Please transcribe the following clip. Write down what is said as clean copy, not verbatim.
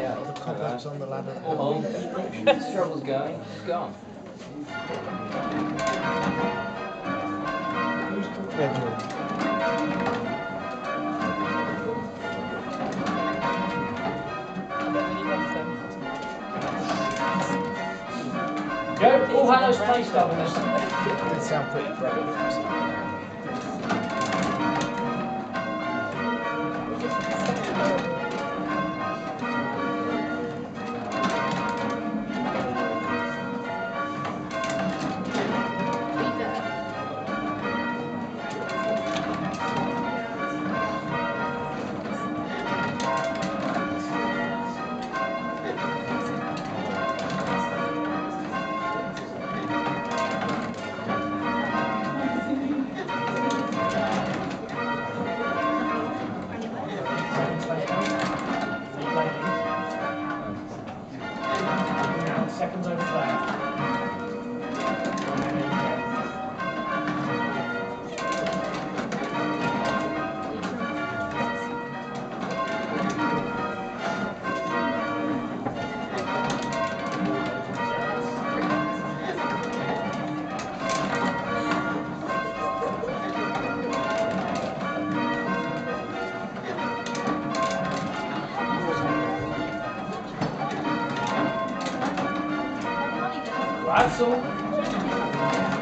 go. All the cobwebs on the ladder. Oh, struggle's going. It's gone. Go, All Hallows Play stuff. They sound pretty brave. Seconds over there. That's all.